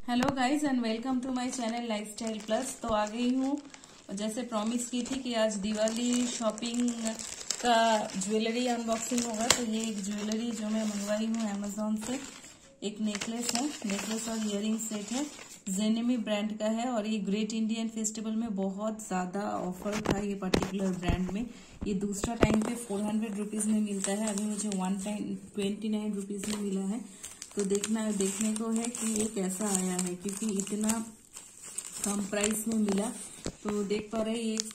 Hello guys and welcome to my channel lifestyle plus. तो आ गई हूँ, जैसे प्रॉमिस की थी कि आज दिवाली शॉपिंग का ज्वेलरी अनबॉक्सिंग होगा। तो ये एक ज्वेलरी जो मैं मंगवाई हूँ अमेजोन से, एक नेकलेस है, नेकलेस और इयरिंग सेट है, जेनेमी ब्रांड का है। और ये ग्रेट इंडियन फेस्टिवल में बहुत ज्यादा ऑफर था ये पर्टिकुलर ब्रांड में। ये दूसरा टाइम पे 400 रुपीज में मिलता है, अभी मुझे 129 रुपीज में मिला है। तो देखने को है कि ये कैसा आया है, क्योंकि इतना कम प्राइस में मिला। तो देख पा रहे हैं ये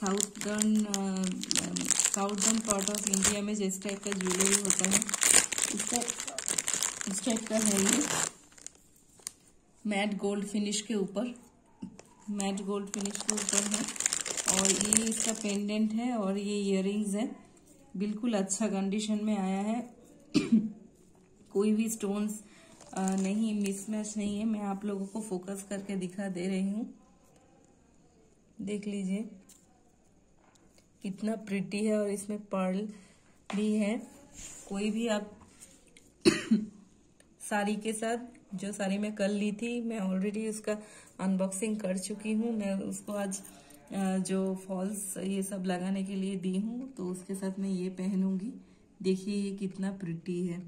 साउथर्न पार्ट ऑफ इंडिया में जिस टाइप का ज्वेलरी होता है इस टाइप का है। ये मैट गोल्ड फिनिश के ऊपर है। और ये इसका पेंडेंट है और ये इयररिंग्स है, बिल्कुल अच्छा कंडीशन में आया है। कोई भी स्टोन्स नहीं, मिसमैच नहीं है। मैं आप लोगों को फोकस करके दिखा दे रही हूँ, देख लीजिए कितना प्रिटी है। और इसमें पर्ल भी है। कोई भी आप साड़ी के साथ, जो साड़ी मैं कल ली थी, मैं ऑलरेडी उसका अनबॉक्सिंग कर चुकी हूँ। मैं उसको आज जो फॉल्स ये सब लगाने के लिए दी हूँ, तो उसके साथ मैं ये पहनूंगी। देखिए ये कितना प्रिटी है।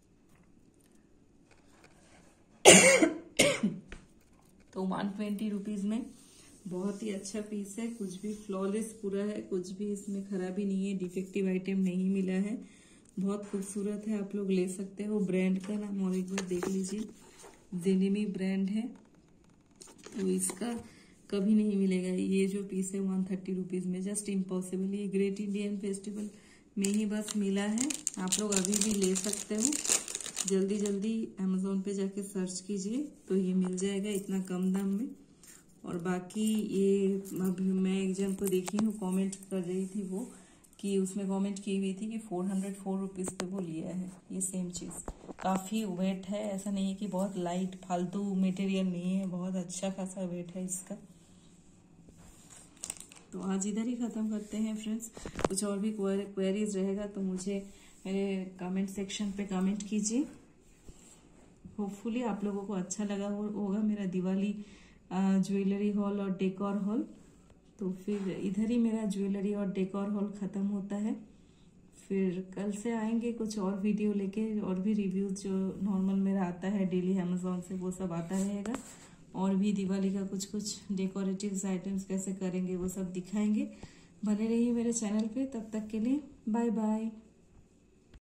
तो 120 रुपीज में बहुत ही अच्छा पीस है, कुछ भी फ्लॉलेस पूरा है, कुछ भी इसमें खराबी नहीं है, डिफेक्टिव आइटम नहीं मिला है। बहुत खूबसूरत है, आप लोग ले सकते हो। ब्रांड का नाम और एक बार देख लीजिए, जेनेमी ब्रांड है। तो इसका कभी नहीं मिलेगा ये जो पीस है 130 रुपीज में, जस्ट इम्पॉसिबल। ये ग्रेट इंडियन फेस्टिवल में ही बस मिला है, आप लोग अभी भी ले सकते हो। जल्दी जल्दी अमेजोन पे जाके सर्च कीजिए तो ये मिल जाएगा इतना कम दाम में। और बाकी ये अभी मैं एक जन को देखी हूँ, कमेंट कर रही थी वो, कि उसमें कमेंट की हुई थी कि 404 रुपीज पे वो लिया है ये सेम चीज। काफी वेट है, ऐसा नहीं है कि बहुत लाइट फालतू मटेरियल नहीं है, बहुत अच्छा खासा वेट है इसका। तो आज इधर ही खत्म करते हैं फ्रेंड्स। कुछ और भी क्वेरीज रहेगा तो मुझे मेरे कमेंट सेक्शन पे कमेंट कीजिए। होपफुली आप लोगों को अच्छा लगा होगा मेरा दिवाली ज्वेलरी हॉल और डेकोर हॉल। तो फिर इधर ही मेरा ज्वेलरी और डेकोर हॉल खत्म होता है। फिर कल से आएंगे कुछ और वीडियो लेके, और भी रिव्यूज जो नॉर्मल मेरा आता है डेली अमेजोन से, वो सब आता रहेगा। और भी दिवाली का कुछ डेकोरेटिव आइटम्स कैसे करेंगे वो सब दिखाएंगे। बने रहिए मेरे चैनल पे, तब तक के लिए बाय बाय।